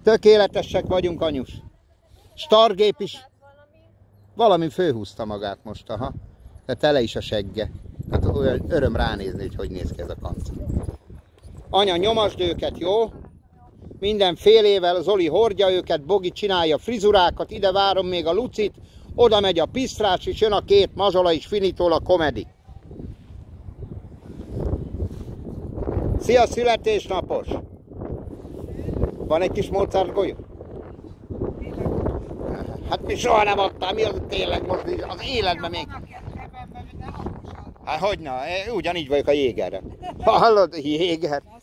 Tökéletesek vagyunk, anyus. Stargép is. Valami főhúzta magát most, aha. De tele is a segge. Hát olyan öröm ránézni, hogy hogy néz ki ez a kanc. Anya, nyomasd őket, jó? Minden félével Zoli hordja őket, Bogi csinálja frizurákat, ide várom még a Lucit, oda megy a Pisztrác, és jön a két mazsola is finitól a komedi. Szia, születésnapos! Van egy kis Mozart golyó? Hát mi soha nem adtál, mi az tényleg most az életben még? Hát hogyne, ugyanígy vagyok a Jégerre. Hallod, Jéger?